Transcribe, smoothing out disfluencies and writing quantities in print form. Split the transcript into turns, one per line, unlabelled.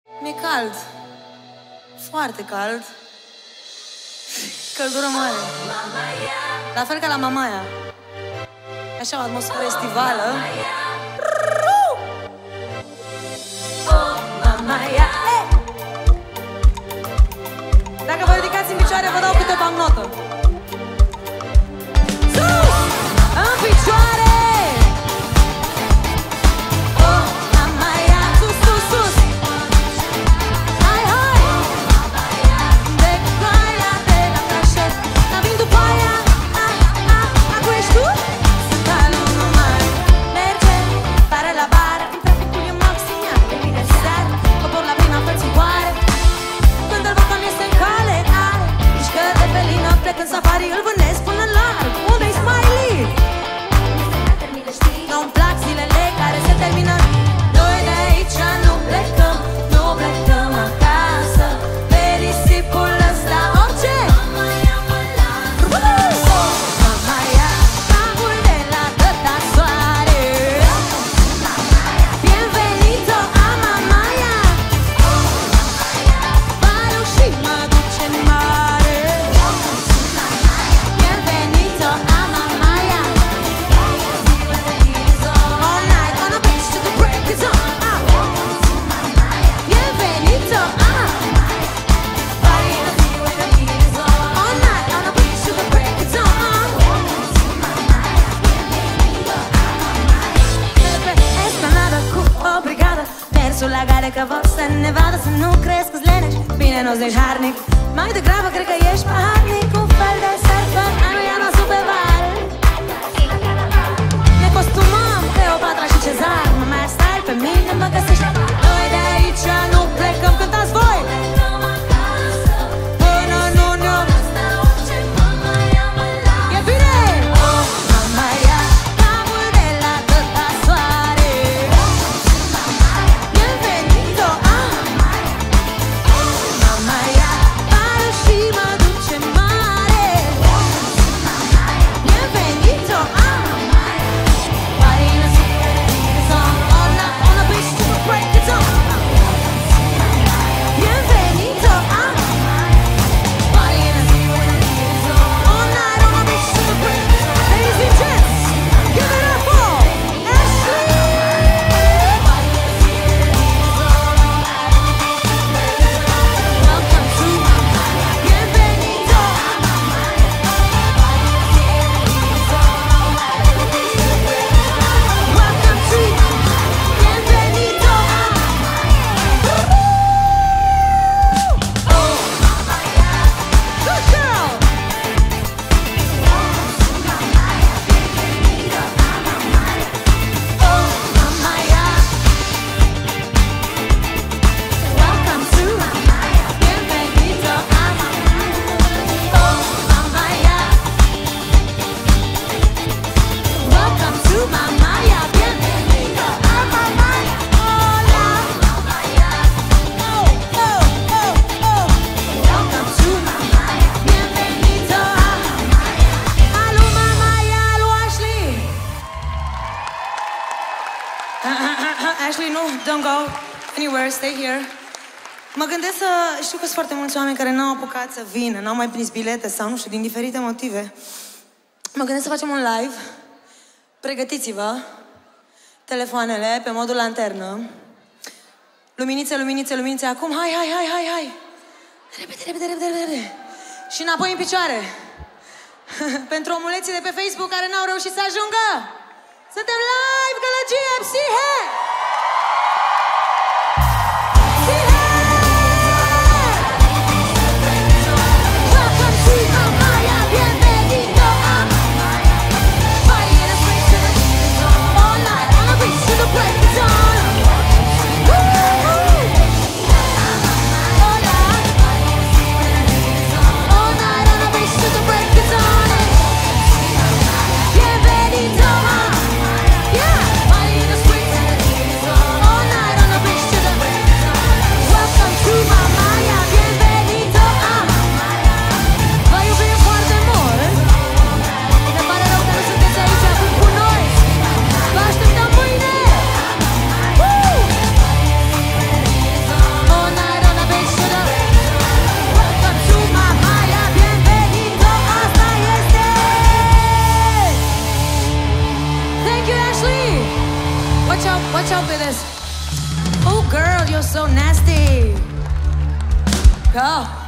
Mi-e cald. Foarte cald. Căldură mare. La fel ca la Mamaia. Așa, o atmosferă estivală. Dacă vă ridicați în picioare, vă dau câte o bancnotă. Sus! În picioare! Când safari îl vânesc până larg. Unde-i Smiley? Nu-mi plac zilele care se termină. Noi de aici nu plecăm, nu plecăm acasă. Pe risipul ăsta orice. Mamaia, capul de la tăta soare. Bienvenido a Mamaia. Varul și mă duce în mare. La gare că vor să ne vadă, să nu crezi că-ți leneș. Bine, nu-ți deci harnic. Mai degrabă cred că ești paharnic. Un fel de surfer, anuia noastră pe vale. Ne costumăm Cleopatra și Cezar. Mă mai stai pe mine, mă găsești. Noi de aici nu plecăm, cântați voi. Până nu ne-o e bine! Mamaia, capul de la tăta soare. Ashley, nu, don't go anywhere, stay here. Mă gândesc să... Știu că sunt foarte mulți oameni care n-au apucat să vină, n-au mai prins bilete sau, nu știu, din diferite motive. Mă gândesc să facem un live. Pregătiți-vă. Telefoanele pe modul lanternă. Luminițe, luminițe, luminițe. Acum, hai, hai, hai, hai, hai. Repede, repede, repede, repede. Și înapoi în picioare. Pentru omuleții de pe Facebook care n-au reușit să ajungă. Suntem live Gălăgie, Psihe!
Bienvenido a
Watch out for this. Oh, girl, you're so nasty. Girl.